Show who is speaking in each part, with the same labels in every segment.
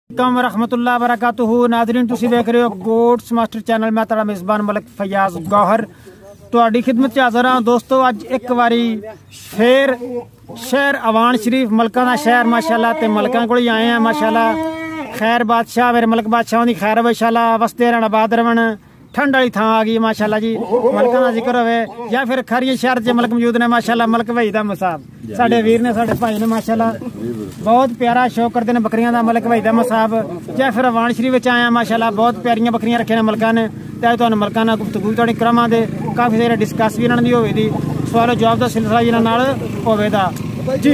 Speaker 1: कम रहमतुल्लाह बरकातुहू। नाज़रीन तुसी देख रहे हो गोट्स मास्टर चैनल। मैं तेरा मेज़बान मलिक फयाज गौहर तुहाडी खिदमत च हाज़र हाँ। दोस्तों अज एक बारी फिर शहर अवान शरीफ मलकां दा शहर माशाअल्लाह ते मलकां कोल आए हैं माशाअल्लाह। खैर बादशाह मेरे मलक बादशाह दी खैर माशाअल्लाह वसदे रहन आबाद रहन। ठंड वाली थां आ गई माशाअल्लाह जी। मलकां दा जिक्र होवे या फिर खैरियत शहर च मलक मौजूद ने माशाअल्लाह। मलक भाई दा मसाब साडे वीर ने साडे भाई ने माशाअल्लाह बहुत प्यारा शौक करते हैं बकरियां दा। मलक भाई दा मसाब या फिर अवान शरीफ विच आया माशाअल्लाह। बहुत प्यारियां बकरियां रखियां ने मलकां ने ते तुहानू मलकां नाल गुफ्तगू तुहाडी करावांगे। काफ़ी देर डिस्कस भी इन्हां दी होवेगी, सवाल जवाब दा सिलसिला इन्हां नाल होवेगा जी।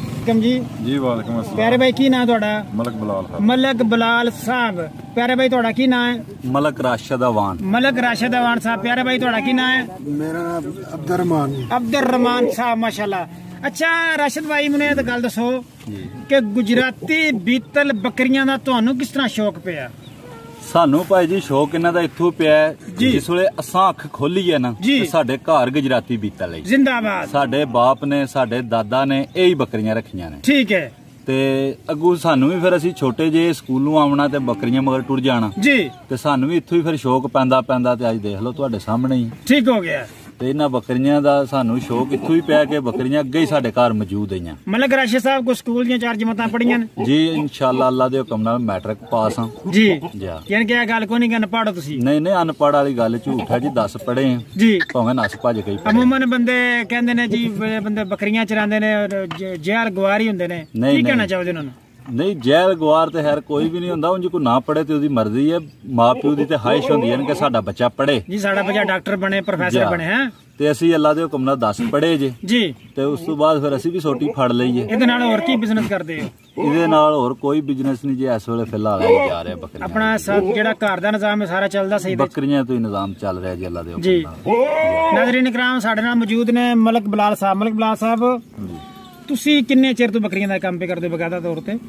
Speaker 1: जी वालेकुम अस्सलाम। प्यारे भाई की नाम तुहाडा? मलक बलाल। मलक बलाल साहब। प्यारे भाई तुहाडा की नाम है? मलक राशिद अवान। मलक राशिद अवान साहब। प्यारे भाई तुहाडा की नाम है? मेरा नाम अब्दुर्रहमान। अब्दुर्रहमान साहब माशाअल्लाह। अच्छा राशिद भाई मैंने तो गल दसो कि गुजराती बीतल बकरियां दा तुहानू किस तरह शौक पिया?
Speaker 2: सानू भाई जी शौक इन्हां दा इत्थों पिया जिस वेले असां अख खोली है ना साडे घर गुजराती बीतल है जिंदाबाद। साडे बाप ने साडे दादा ने यही बकरियां रखियां ने। ठीक है। ते अगू सानू भी फिर असी छोटे जे स्कूलों आना ते बकरियां मगर टुर जाना जी ते सानू भी इत्थों ही फिर शौक पैंदा पैंदा ते अज देख लो तुहाडे सामने ही ठीक हो गया। ते इन्हां बकरियां दा सानू शौक इत्थों ही पिया कि बकरियां अगे ही साडे घर मौजूद हैं। मलक राशिद साहब को स्कूल दी 4 जमातां पढ़ियां ने जी इंशाअल्लाह अल्लाह दे हुक्म नाल मैट्रिक पास हां जी। यानी कि गल कोई नहीं अनपढ़ तुसी? नहीं नहीं अनपढ़ वाली गल झूठ है जी। 10 पढ़े हैं जी भावें नस भज गई। अमूमन बंदे कहंदे ने जी बंदे बकरियां चरांदे ने जहल गवार ही हुंदे ने, की कहना चाहोगे उन्हां नूं? नहीं जहल गवार तो खैर कोई भी नहीं होंदा। उंज कोई ना पढ़े तो उसकी मर्जी है। माँ प्यो की तो ख्वाहिश होंदी है कि साडा बच्चा पढ़े जी, साडा बच्चा डॉक्टर बने प्रोफेसर बने हैं। ते असी अल्लाह दे हुक्म नाल 10 पढ़े जे जी ते उस तो बाद फिर असी भी सोटी फड़ लईए। इहदे नाल होर की बिजनेस करदे हो? इहदे नाल होर कोई बिजनेस नहीं जी इस वेले फिलहाल जा रहा बकरी अपना सब जेड़ा घर दा निजाम है सारा चलदा सही बकरियां तो ही निजाम चल रहा जी अल्लाह दे हुक्म नाल। नाज़रीन इकराम साडे नाल मौजूद ने मलक बलाल साहब। मलक बलाल साहब तुसी किन्ने चिर तो बकरियां दा काम पे करदे बकायदा तौर ते?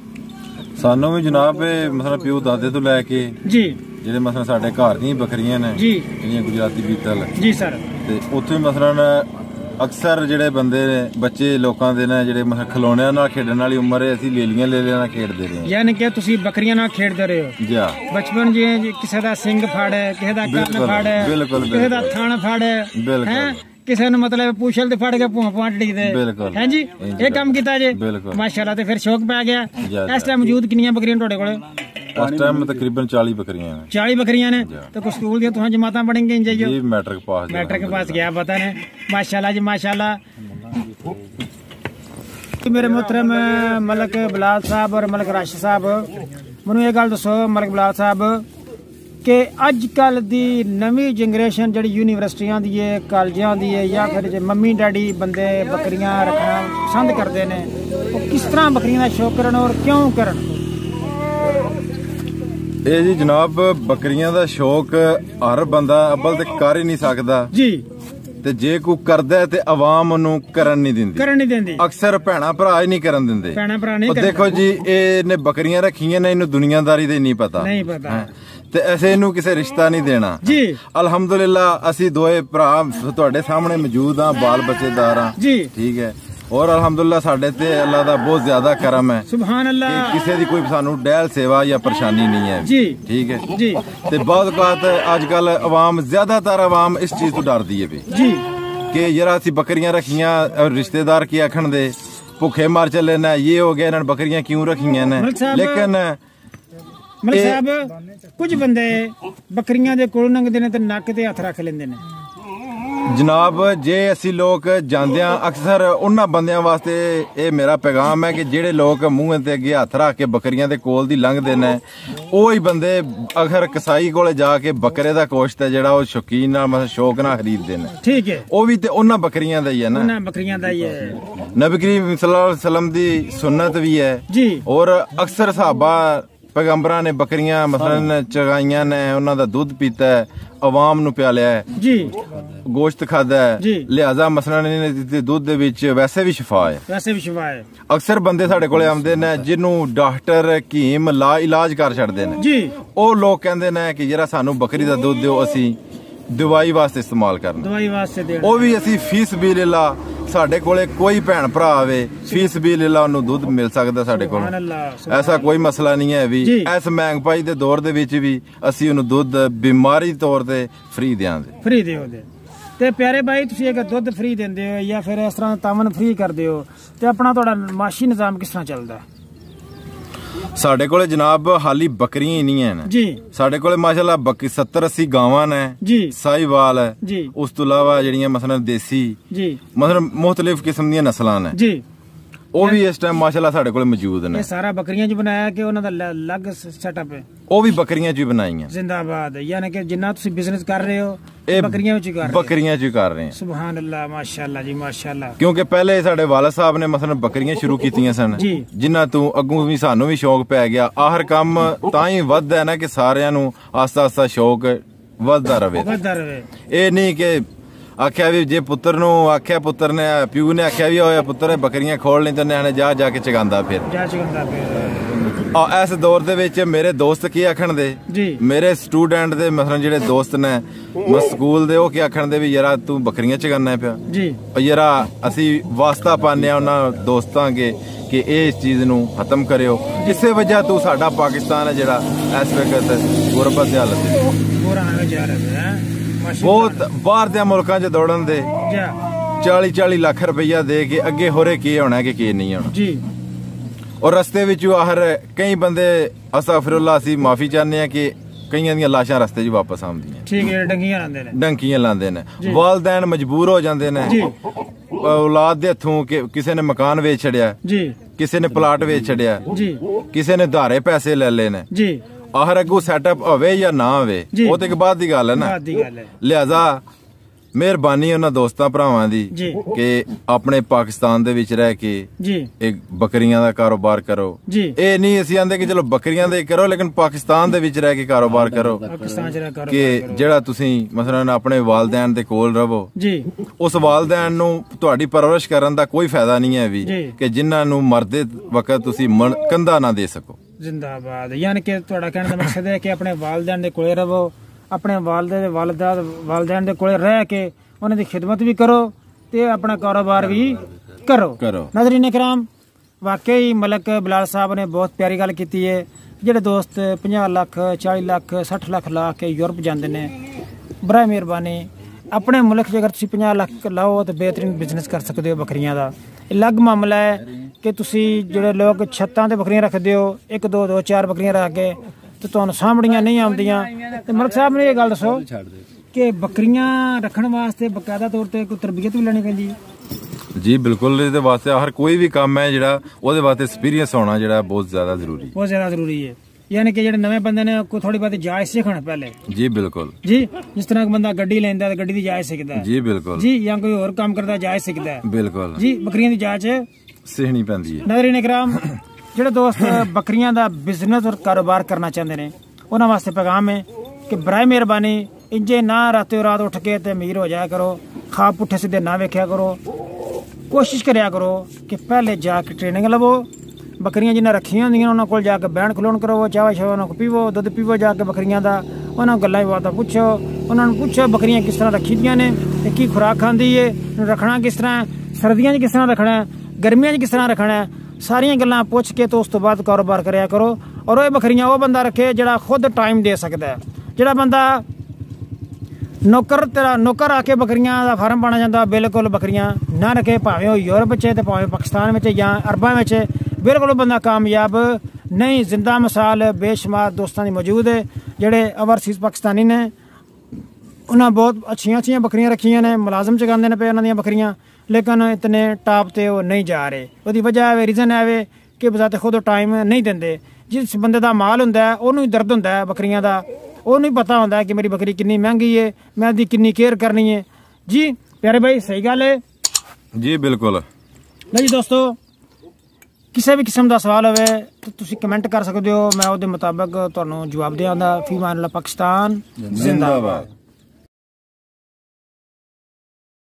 Speaker 3: सानू भी जनाब मतलब प्यो दादे तो लैके जी जेडे मतलब साडे घर दी बकरियां ने जी जेहड़ियां गुजराती बीतल जी सर ते उत्थे मसलन अक्सर जेडे बंदे ने बच्चे लोकां दे ने जेडे मतलब खिलौणियां नाल खेडण वाली उम्र है असी लेलियां नाल खेडदे रहे।
Speaker 1: यानी कि तुसी बकरियां नाल खेडदे रहे हो जी? बचपन जी किसे दा सिंग फाड़ है, किसे दा कंन फाड़ है, बिल्कुल किसे दा थण फाड़ है, बिल्कुल किसी ने मतलब पूछल फड़ के भूं भूं डी दे है जी ये काम किया जे माशाअल्लाह। ते फिर शौक पै गया। इस टाइम मौजूद कितनी बकरियां तुहाडे कोल?
Speaker 3: इस टाइम तकरीबन 40 बकरियां हैं। 40 बकरियां ने तो कुछ स्कूल दी तुहां जमातां पढ़ेंगे जाइयो जी? मैट्रिक पास गया पता ने माशाअल्लाह जी माशाअल्लाह। मेरे मोहतरम मलक बलाल साहब और मलक राशिद साहब मैनूं ये गल दसो मलक बलाल साहब कि अजकल दी नवी जनरेशन जी यूनीवर्सिटियां दी है कॉलेजां दी है या फिर जो मम्मी डैडी बंदे बकरियां रखना पसंद करते हैं वो किस तरह बकरियां का शौक करन और क्यों करन? ये जी जनाब बकरियां का शौक हर बंदा अव्वल ते कर ही नहीं सकदा जी ते जे कोई करदा ते अवाम उन्नू करन नहीं दिंदी। अक्सर भैणा भरा ही नहीं करन दिंदे। देखो जी इहने बकरियां रखियां ने इन्नू दुनियादारी दा नहीं पता ते ऐसे इनू किसे रिश्ता नहीं देना जी। अल्हम्दुलिल्लाह असी दोए भरा तुहाडे सामने मौजूद हां, बाल बच्चेदार हां जी ठीक है। और अल्हम्दुलिल्लाह साडे ते अल्लाह दा बहुत ज्यादा करम है सुभान अल्लाह। किसी दी कोई सानू डैल सेवा या परेशानी नहीं है जी ठीक है जी। ते बहुत बात अजकल अवाम ज्यादातर अवाम इस चीज तो डरदी है जी कि यार असी बकरियां रखियां और रिश्तेदार की आखन दे भुखे मार चले ना ये हो गया इन्हां बकरियां क्यों रखियां ने। लेकिन
Speaker 1: मलक साहब कुछ बंदे बकरियां दे कोल लंघदे ने ते नक ते हथ रख लेंदे ने
Speaker 3: जनाब। जे असी लोग जांदे अक्सर उन्हां बंदियां वास्ते ये मेरा पैगाम है कि जेडे लोग मूंह ते अगे हथ रख के बकरियां दे कोल दी लंघदे ने ओही बंदे अगर कसाई कोले जाके बकरे दा गोश्त है जेड़ा शौकीन नाल मतलब शौक नाल खरीददे ने ठीक है वो भी ते उन्हां बकरियां दा ही है ना। उन्हां बकरियां दा ही है। नबी करीम सल्लल्लाहु अलैहि वसल्लम दी सुन्नत भी है जी। और अक्सर सहाबा पैगंबरां ने बकरियां मसलन चगाइयां ने उन्हां दा दुध पीता है अवाम नू प्यालिया है जी गोश्त खादा है लिहाजा मसलन दुध दे विच वैसे भी शिफा है। अक्सर बंदे साडे कोले आंदे ने जिन्नू डॉक्टर हकीम ला इलाज कर छड़दे ने जी ओ लोग कहंदे ने कि जरा सानू बकरी दा दुध दिओ असी दवाई वास्ते इस्तेमाल करना दवाई वास्ते वो भी असी फीस बिल्लाह ਸਾਡੇ ਕੋਲੇ ਕੋਈ ਭੈਣ ਭਰਾ ਆਵੇ ਫੀਸ ਵੀ ਲੈ ਲਾ ਉਹਨੂੰ ਦੁੱਧ ਮਿਲ ਸਕਦਾ ਸਾਡੇ ਕੋਲ। ਐਸਾ ਕੋਈ ਮਸਲਾ ਨਹੀਂ ਹੈ ਵੀ ਇਸ ਮਹਿੰਗਾਈ ਦੇ ਦੌਰ ਦੇ ਵਿੱਚ ਵੀ ਅਸੀਂ ਉਹਨੂੰ ਦੁੱਧ ਬਿਮਾਰੀ ਤੌਰ ਤੇ ਫ੍ਰੀ ਦਿਆਂਗੇ।
Speaker 1: ਫ੍ਰੀ ਦਿਓਗੇ ਤੇ ਪਿਆਰੇ ਭਾਈ ਤੁਸੀਂ ਅਗਰ ਦੁੱਧ ਫ੍ਰੀ ਦਿੰਦੇ ਹੋ ਜਾਂ ਫਿਰ ਇਸ ਤਰ੍ਹਾਂ ਤਾਮਨ ਫ੍ਰੀ ਕਰਦੇ ਹੋ ਤੇ ਆਪਣਾ ਤੁਹਾਡਾ ਮਾਸ਼ੀ ਨਿਜ਼ਾਮ ਕਿਸ ਤਰ੍ਹਾਂ ਚੱਲਦਾ?
Speaker 3: ਸਾਡੇ ਕੋਲੇ ਜਨਾਬ ਹਾਲੀ ਬੱਕਰੀਆਂ ਹੀ ਨਹੀਂ ਹਨ ਜੀ। ਸਾਡੇ ਕੋਲੇ ਮਾਸ਼ਾਅੱਲਾ 70-80 ਗਾਵਾਂ ਨੇ ਜੀ, ਸਾਹੀਵਾਲ ਹੈ ਜੀ, ਉਸ ਤੋਂ ਇਲਾਵਾ ਜਿਹੜੀਆਂ ਮਸਲਨ ਦੇਸੀ ਜੀ, ਮਸਲਨ ਮੁਖਤਲਿਫ ਕਿਸਮ ਦੀਆਂ ਨਸਲਾਂ ਨੇ ਜੀ, ਉਹ ਵੀ ਇਸ ਟਾਈਮ ਮਾਸ਼ਾਅੱਲਾ ਸਾਡੇ ਕੋਲ ਮੌਜੂਦ ਨੇ।
Speaker 1: ਇਹ ਸਾਰਾ ਬੱਕਰੀਆਂ 'ਚ ਬਣਾਇਆ ਕਿ ਉਹਨਾਂ ਦਾ ਅਲੱਗ ਸੈਟਅਪ ਹੈ?
Speaker 3: ਉਹ ਵੀ ਬੱਕਰੀਆਂ 'ਚ ਹੀ ਬਣਾਈਆਂ।
Speaker 1: ਜ਼ਿੰਦਾਬਾਦ। ਯਾਨੀ ਕਿ ਜਿੰਨਾ ਤੁਸੀਂ ਬਿਜ਼ਨਸ ਕਰ ਰਹੇ ਹੋ ਇਹ ਬੱਕਰੀਆਂ ਵਿੱਚ ਕਰ ਰਹੇ ਹੋ?
Speaker 3: ਬੱਕਰੀਆਂ 'ਚ ਹੀ ਕਰ ਰਹੇ ਹਾਂ।
Speaker 1: ਸੁਭਾਨ ਅੱਲਾਹ, ਮਾਸ਼ਾਅੱਲਾ ਜੀ, ਮਾਸ਼ਾਅੱਲਾ।
Speaker 3: ਕਿਉਂਕਿ ਪਹਿਲੇ ਸਾਡੇ ਵਾਲਦ ਸਾਹਿਬ ਨੇ ਮਸਲਨ ਬੱਕਰੀਆਂ ਸ਼ੁਰੂ ਕੀਤੀਆਂ ਸਨ ਜਿਨ੍ਹਾਂ ਤੋਂ ਅੱਗੋਂ ਵੀ ਸਾਨੂੰ ਵੀ ਸ਼ੌਕ ਪੈ ਗਿਆ। ਆਖਰ ਕੰਮ ਤਾਂ ਹੀ ਵੱਧਦਾ ਨਾ ਕਿ ਸਾਰਿਆਂ ਨੂੰ ਆਸਤਾ ਆਸਤਾ ਸ਼ੌਕ ਵੱਧਦਾ ਰਵੇ। ਇਹ ਨਹੀਂ ਕਿ ਆਖਿਆ ਵੀ ਜੇ ਪੁੱਤਰ ਨੂੰ ਆਖਿਆ, ਪੁੱਤਰ ਨੇ ਪਿਓ ਨੇ ਆਖਿਆ ਵੀ ਹੋਇਆ ਪੁੱਤਰ ਬੱਕਰੀਆਂ ਖੋਲ ਨਹੀਂ ਤੇ ਨਿਆਣੇ ਜਾ ਕੇ ਚਗਾਂਦਾ ਫਿਰ। ਇਸ ਦੌਰ ਦੇ ਵਿੱਚ ਮੇਰੇ ਦੋਸਤ ਕੀ ਆਖਣ ਦੇ, ਮੇਰੇ ਸਟੂਡੈਂਟ ਦੇ ਮਸਲਨ ਜਿਹੜੇ ਦੋਸਤ ਨੇ ਸਕੂਲ ਦੇ, ਉਹ ਕੀ ਆਖਣ ਦੇ ਵੀ ਯਾਰਾ ਤੂੰ ਬੱਕਰੀਆਂ ਚਗਾਨਾ ਪਿਆ ਜੀ। ਯਾਰਾ ਅਸੀਂ ਵਾਸਤਾ ਪਾਉਂਦੇ ਆ ਉਹਨਾਂ ਦੋਸਤਾਂ ਕੇ ਕਿ ਇਸ ਚੀਜ਼ ਨੂੰ ਖਤਮ ਕਰਿਓ। ਇਸੇ ਵਜ੍ਹਾ ਤੋਂ ਸਾਡਾ ਪਾਕਿਸਤਾਨ ਹੈ ਜਿਹੜਾ ਇਸ ਵਕਤ ਗੁਰਬਤ ਦੀ ਹਾਲਤ ਹੈ। ਬਹੁਤ ਬਾਹਰ ਦੇ ਮੁਲਕਾਂ 'ਚ ਦੌੜਨ ਦੇ 40-40 ਲੱਖ ਰੁਪਈਆ ਦੇ ਕੇ ਅੱਗੇ ਹੋਰੇ ਕੀ ਹੋਣਾ ਕਿ ਕੀ ਨਹੀਂ ਹੋਣਾ ਜੀ। ਔਰ ਰਸਤੇ ਵਿੱਚ ਆਖਰ ਕਈ ਬੰਦੇ ਅਸਤਗਫਿਰੁੱਲਾਹ ਅਸੀਂ ਮਾਫੀ ਚਾਹੁੰਦੇ ਆ ਕਿ ਕਈਆਂ ਦੀਆਂ ਲਾਸ਼ਾਂ ਰਸਤੇ 'ਚ ਵਾਪਸ ਆਉਂਦੀਆਂ। ਠੀਕ ਹੈ, ਡੰਕੀਆਂ ਲਾਉਂਦੇ ਨੇ। ਵਾਲਦੈਨ ਮਜਬੂਰ ਹੋ ਜਾਂਦੇ ਨੇ ਔਲਾਦ ਦੇ ਹੱਥੋਂ ਕਿ ਕਿਸੇ ਨੇ ਮਕਾਨ ਵੇਚ ਛੜਿਆ ਜੀ, ਕਿਸੇ ਨੇ ਪਲਾਟ ਵੇਚ ਛੜਿਆ ਜੀ, ਕਿਸੇ ਨੇ ਧਾਰੇ ਪੈਸੇ ਲੈ ਲਏ ਨੇ ਜੀ। ਆਖਰ ਅੱਗੋਂ ਸੈਟਅਪ ਹੋਵੇ ਜਾਂ ਨਾ ਹੋਵੇ ਉਹ ਤੇ ਇੱਕ ਬਾਅਦ ਦੀ ਗੱਲ ਹੈ ਨਾ। ਲਿਹਾਜ਼ਾ ਮਿਹਰਬਾਨੀ ਉਹਨਾਂ ਦੋਸਤਾਂ ਭਰਾਵਾਂ ਦੀ ਕਿ ਆਪਣੇ ਪਾਕਿਸਤਾਨ ਦੇ ਵਿੱਚ ਰਹਿ ਕੇ ਇੱਕ ਬੱਕਰੀਆਂ ਦਾ ਕਾਰੋਬਾਰ ਕਰੋ। ਇਹ ਨਹੀਂ ਅਸੀਂ ਆਂਦੇ ਕਿ ਚਲੋ ਬੱਕਰੀਆਂ ਦੇ ਕਰੋ, ਲੇਕਿਨ ਪਾਕਿਸਤਾਨ ਦੇ ਵਿੱਚ ਰਹਿ ਕੇ ਕਾਰੋਬਾਰ ਕਰੋ ਕਿ ਜਿਹੜਾ ਤੁਸੀਂ ਮਸਲਨ ਆਪਣੇ ਵਾਲਦੈਨ ਦੇ ਕੋਲ ਰਵੋ। ਉਸ ਵਾਲਦੈਨ ਨੂੰ ਤੁਹਾਡੀ ਪਰਵਰਿਸ਼ ਕਰਨ ਦਾ ਕੋਈ ਫਾਇਦਾ ਨਹੀਂ ਹੈ ਵੀ ਕਿ ਜਿਨ੍ਹਾਂ ਨੂੰ ਮਰਦੇ ਵਕਤ ਤੁਸੀਂ ਕੰਧਾ ਨਾ ਦੇ ਸਕੋ। ਜ਼ਿੰਦਾਬਾਦ। ਯਾਨੀ ਕਿ ਤੁਹਾਡਾ ਕਹਿਣ ਦਾ ਮਕਸਦ ਹੈ ਕਿ ਆਪਣੇ ਵਾਲਦੈਨ ਦੇ ਕੋਲੇ ਰਵੋ, ਆਪਣੇ ਵਾਲਦੈਨ ਦੇ ਕੋਲੇ ਰਹਿ ਕੇ ਉਹਨਾਂ ਦੀ ਖਿਦਮਤ ਵੀ ਕਰੋ ਤੇ ਆਪਣਾ ਕਾਰੋਬਾਰ ਵੀ ਕਰੋ। ਨਾਜ਼ਰੀਨ ਇਕਰਾਮ, ਵਾਕਈ ਮਲਕ ਬਿਲਾਲ ਸਾਹਿਬ ਨੇ ਬਹੁਤ ਪਿਆਰੀ ਗੱਲ ਕੀਤੀ ਹੈ। ਜਿਹੜੇ ਦੋਸਤ 50 ਲੱਖ 40 ਲੱਖ 60 ਲੱਖ ਲਾ ਕੇ ਯੂਰਪ ਜਾਂਦੇ ਨੇ, ਬੜਾ ਮਿਹਰਬਾਨੀ ਆਪਣੇ ਮੁਲਕ 'ਚ ਅਗਰ ਤੁਸੀਂ 50 ਲੱਖ ਲਾਓ ਤਾਂ ਬਿਹਤਰੀਨ ਬਿਜ਼ਨਸ ਕਰ ਸਕਦੇ ਹੋ ਬੱਕਰੀਆਂ ਦਾ। ਅਲੱਗ ਮਾਮਲਾ ਹੈ ਕਿ ਤੁਸੀਂ ਜਿਹੜੇ ਲੋਕ ਛੱਤਾਂ ਤੇ ਬੱਕਰੀਆਂ ਰੱਖਦੇ ਹੋ, 1 2 2 4 ਬੱਕਰੀਆਂ ਰੱਖ ਕੇ ਤੇ ਤੁਹਾਨੂੰ ਸਾਂਭਣੀਆਂ ਨਹੀਂ ਆਉਂਦੀਆਂ। ਤੇ ਮਲਕ ਸਾਹਿਬ ਨੇ ਇਹ ਗੱਲ ਦੱਸੋ ਕਿ ਬੱਕਰੀਆਂ ਰੱਖਣ ਵਾਸਤੇ ਬਕਾਇਦਾ ਤੌਰ ਤੇ ਕੋਈ ਤਰਬੀਅਤ ਵੀ ਲੈਣੀ ਪੈਂਦੀ ਹੈ? ਜੀ ਬਿਲਕੁਲ। ਇਹਦੇ ਵਾਸਤੇ ਹਰ ਕੋਈ ਵੀ ਕੰਮ ਹੈ ਜਿਹੜਾ ਉਹਦੇ ਵਾਸਤੇ ਐਕਸਪੀਰੀਅੰਸ ਹੋਣਾ ਜਿਹੜਾ ਬਹੁਤ ਜ਼ਿਆਦਾ ਜ਼ਰੂਰੀ ਹੈ। ਯਾਨੀ ਕਿ ਜਿਹੜੇ ਨਵੇਂ ਬੰਦੇ ਨੇ ਕੋਈ ਥੋੜੀ ਬਹੁਤੀ ਜਾਇਜ਼ ਸਿੱਖਣ ਪਹਿਲੇ। ਜੀ ਬਿਲਕੁਲ ਜੀ। ਜਿਸ ਤਰ੍ਹਾਂ ਬੰਦਾ ਗੱਡੀ ਲੈਂਦਾ ਤੇ ਗੱਡੀ ਦੀ ਜਾਇਜ਼ ਸਿੱਖਦਾ ਜੀ। ਬਿਲਕੁਲ ਜੀ। ਜਾਂ ਕੋਈ ਹੋਰ ਕੰਮ ਕਰਦਾ ਜਾਇਜ਼ ਸਿੱਖਦਾ ਬਿਲਕੁਲ ਜੀ। ਬੱਕਰੀਆਂ ਦੀ ਜਾਇਜ਼ ਸਿੱਖਣੀ ਪੈਂਦੀ ਹੈ। ਨਾਜ਼ਰੀਨ ਇਕਰਾਮ, ਜਿਹੜੇ ਦੋਸਤ ਬੱਕਰੀਆਂ ਦਾ ਬਿਜ਼ਨਸ ਔਰ ਕਾਰੋਬਾਰ ਕਰਨਾ ਚਾਹੁੰਦੇ ਨੇ ਉਹਨਾਂ ਵਾਸਤੇ ਪੈਗਾਮ ਹੈ ਕਿ ਬਰਾਏ ਮਿਹਰਬਾਨੀ ਇੰਜੇ ਨਾ ਰਾਤੋਂ ਰਾਤ ਉੱਠ ਕੇ ਤੇ ਅਮੀਰ ਹੋ ਜਾਇਆ ਕਰੋ, ਖਾਬ ਪੁੱਠੇ ਸਿੱਧੇ ਨਾ ਵੇਖਿਆ ਕਰੋ। ਕੋਸ਼ਿਸ਼ ਕਰਿਆ ਕਰੋ ਕਿ ਪਹਿਲੇ ਜਾ ਕੇ ਟ੍ਰੇਨਿੰਗ ਲਵੋ। ਬੱਕਰੀਆਂ ਜਿਨ੍ਹਾਂ ਰੱਖੀਆਂ ਹੁੰਦੀਆਂ ਉਹਨਾਂ ਕੋਲ ਜਾ ਕੇ ਬਹਿਣ ਖਲੋਣ ਕਰੋ, ਚਾਹ ਸ਼ਾਹ ਉਹਨਾਂ ਕੋਲ ਪੀਵੋ, ਦੁੱਧ ਪੀਵੋ ਜਾ ਕੇ ਬੱਕਰੀਆਂ ਦਾ। ਉਹਨਾਂ ਨੂੰ ਗੱਲਾਂ ਬਾਤਾਂ ਪੁੱਛੋ, ਉਹਨਾਂ ਨੂੰ ਪੁੱਛੋ ਬੱਕਰੀਆਂ ਕਿਸ ਤਰ੍ਹਾਂ ਰੱਖੀ ਦੀਆਂ ਨੇ ਤੇ ਕੀ ਖੁਰਾਕ ਖਾਂਦੀ ਏ, ਰੱਖਣਾ ਕਿਸ ਤਰ੍ਹਾਂ, ਸਰਦੀਆਂ 'ਚ ਕਿਸ ਤਰ੍ਹਾਂ ਰੱਖਣਾ, ਗਰਮੀਆਂ 'ਚ ਕਿਸ ਤਰ੍ਹਾਂ ਰੱਖਣਾ, ਸਾਰੀਆਂ ਗੱਲਾਂ ਪੁੱਛ ਕੇ ਤੋਂ ਉਸ ਤੋਂ ਬਾਅਦ ਕਾਰੋਬਾਰ ਕਰਿਆ ਕਰੋ। ਔਰ ਇਹ ਬੱਕਰੀਆਂ ਉਹ ਬੰਦਾ ਰੱਖੇ ਜਿਹੜਾ ਖੁਦ ਟਾਈਮ ਦੇ ਸਕਦਾ। ਜਿਹੜਾ ਬੰਦਾ ਨੌਕਰ ਆ ਕੇ ਬੱਕਰੀਆਂ ਦਾ ਫਾਰਮ ਪਾਣਾ ਜਾਂਦਾ, ਬਿਲਕੁਲ ਬੱਕਰੀਆਂ ਨਾ ਰੱਖੇ, ਭਾਵੇਂ ਉਹ ਯੂਰਪ 'ਚ ਤੇ ਭਾਵੇਂ ਪਾਕਿਸਤਾਨ ਵਿੱਚ ਜਾਂ ਅਰਬਾਂ ਵਿੱਚ, ਬਿਲਕੁਲ ਬੰਦਾ ਕਾਮਯਾਬ ਨਹੀਂ। ਜ਼ਿੰਦਾ ਮਿਸਾਲ ਬੇਸ਼ੁਮਾਰ ਦੋਸਤਾਂ ਦੀ ਮੌਜੂਦ ਹੈ ਜਿਹੜੇ ਓਵਰਸੀਜ਼ ਪਾਕਿਸਤਾਨੀ ਨੇ। ਉਹਨਾਂ ਬਹੁਤ ਅੱਛੀਆਂ ਬੱਕਰੀਆਂ ਰੱਖੀਆਂ ਨੇ, ਮੁਲਾਜ਼ਮ ਚਗਾਉਂਦੇ ਨੇ ਪਏ ਉਹਨਾਂ ਦੀਆਂ ਬੱਕਰੀਆਂ, ਲੇਕਿਨ ਇਤਨੇ ਟਾਪ ਤੇ ਉਹ ਨਹੀਂ ਜਾ ਰਹੇ। ਉਹਦੀ ਵਜ੍ਹਾ ਹੈ, ਰੀਜ਼ਨ ਹੈ ਕਿ ਬਜ਼ਾਤੇ ਖੁਦ ਟਾਈਮ ਨਹੀਂ ਦਿੰਦੇ। ਜਿਸ ਬੰਦੇ ਦਾ ਮਾਲ ਹੁੰਦਾ ਉਹਨੂੰ ਹੀ ਦਰਦ ਹੁੰਦਾ ਬੱਕਰੀਆਂ ਦਾ, ਉਹਨੂੰ ਹੀ ਪਤਾ ਹੁੰਦਾ ਕਿ ਮੇਰੀ ਬੱਕਰੀ ਕਿੰਨੀ ਮਹਿੰਗੀ ਹੈ, ਮੈਂ ਉਹਦੀ ਕਿੰਨੀ ਕੇਅਰ ਕਰਨੀ ਹੈ। ਜੀ ਪਿਆਰੇ ਭਾਈ, ਸਹੀ ਗੱਲ ਹੈ ਜੀ। ਬਿਲਕੁਲ ਜੀ ਦੋਸਤੋ, ਕਿਸੇ ਵੀ ਕਿਸਮ ਦਾ ਸਵਾਲ ਹੋਵੇ ਤਾਂ ਤੁਸੀਂ ਕਮੈਂਟ ਕਰ ਸਕਦੇ ਹੋ, ਮੈਂ ਉਹਦੇ ਮੁਤਾਬਕ ਤੁਹਾਨੂੰ ਜਵਾਬ ਦਿਆਂਗਾ। ਫੀ ਮਾਨ ਅੱਲਾਹ, ਪਾਕਿਸਤਾਨ ਜ਼ਿੰਦਾਬਾਦ।